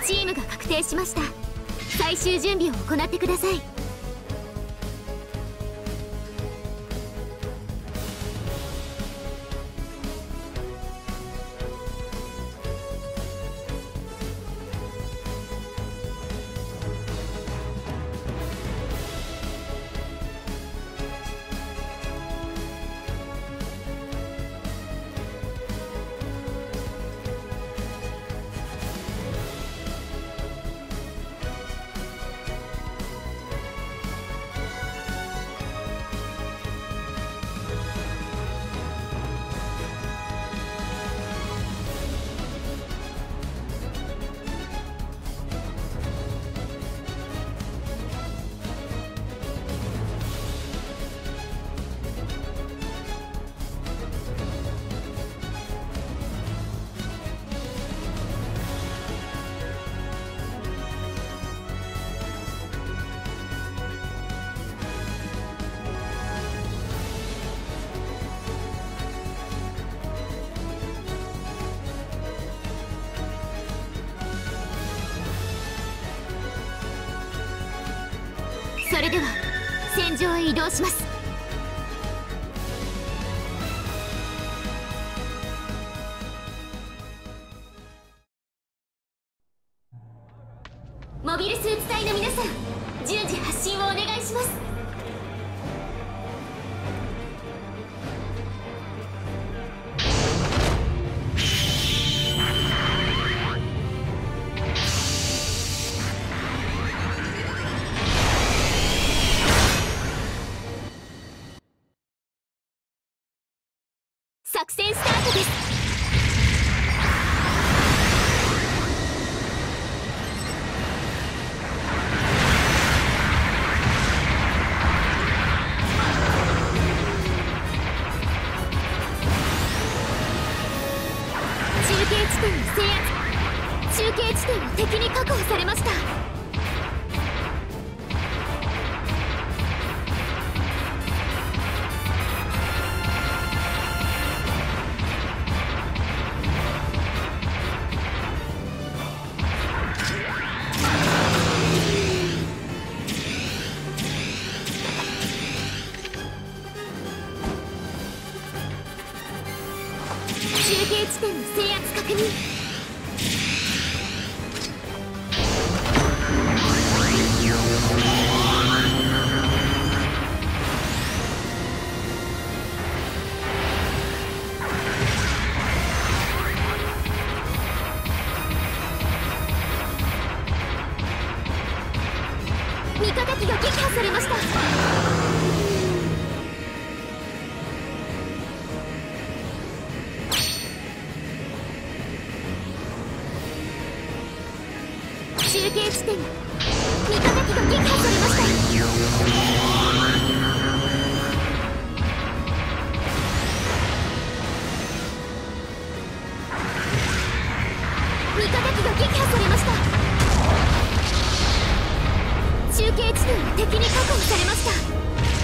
チームが確定しました。最終準備を行ってください。それでは戦場へ移動します。モビルスーツ隊の皆さん、順次発進をお願いします。作戦スタートです。中継地点の制圧。中継地点は敵に確保されました。中継地点の制圧確認。味方機が撃破されました。中継地点、味方機が撃破されました。味方機が撃破されました。中継地点は敵に確保されました。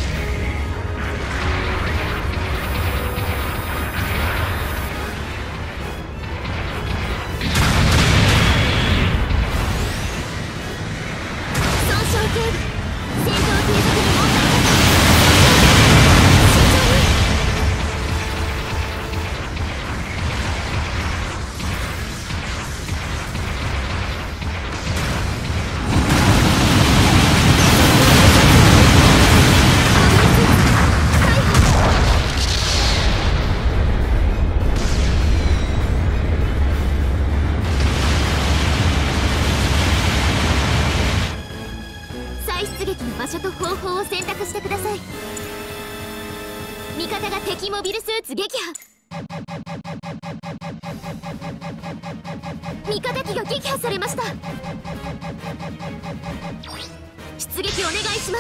出撃の場所と方法を選択してください。味方が敵モビルスーツ撃破。味方機が撃破されました。出撃お願いします。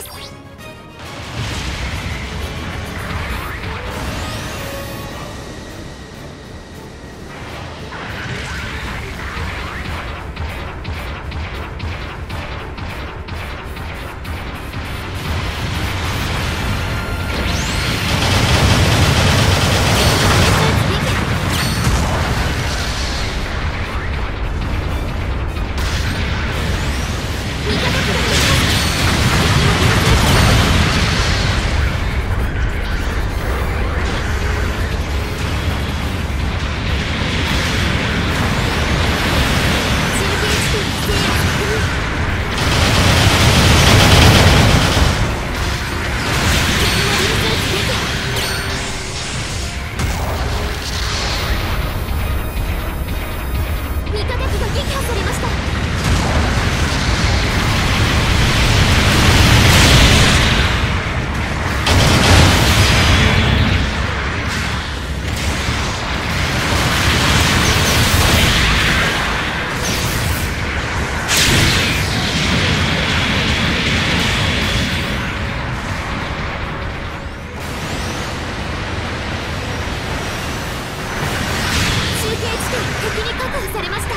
敵に確保されました。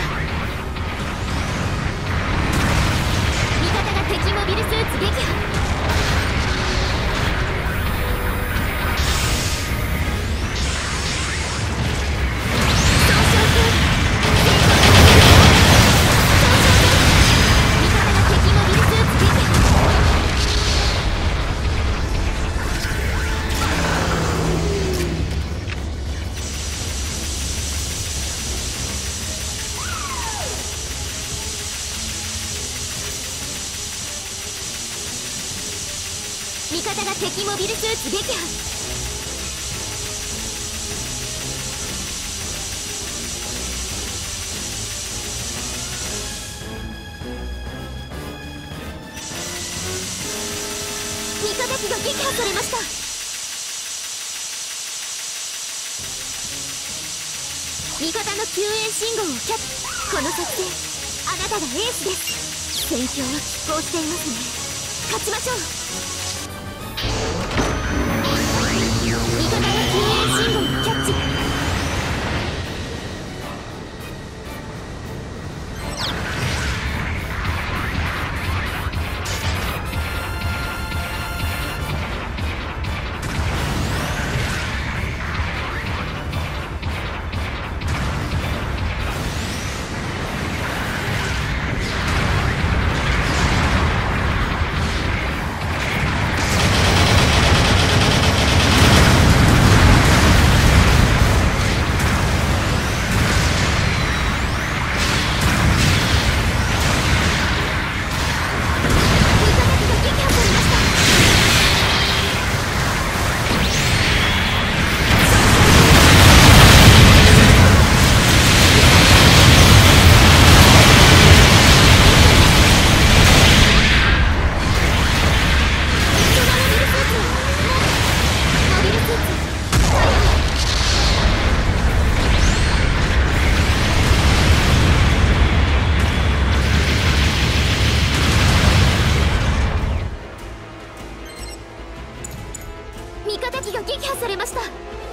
味方が敵モビルスーツ撃破。味方が敵モビルスーツ撃破。味方機が撃破されました。味方の救援信号をキャッチ。この作戦あなたがエースです。戦況は拮抗していますね。勝ちましょう。味方が救援信号をキャッチ。味方機が撃破されました。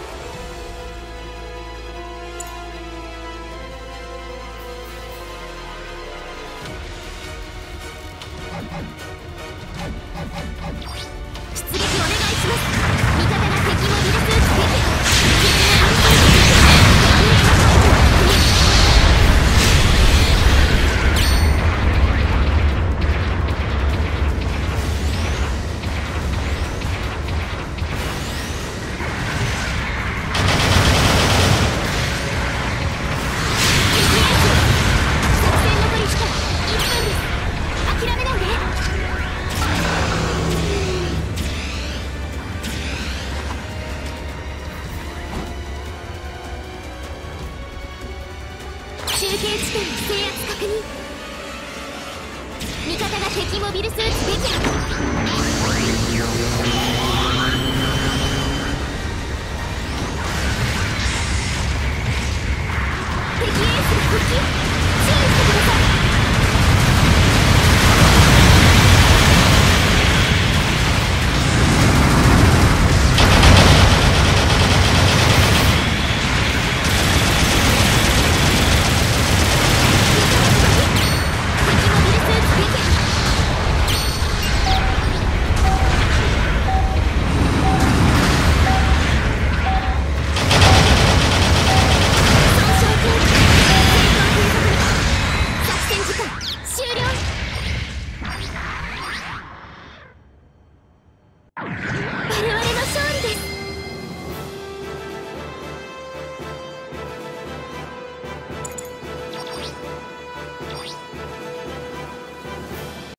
出撃お願いします。味方が敵モビルスーツ撃破。中継地点の制圧確認。味方が敵モビルスーツ撃破。敵エースが復帰。注意してください。バルは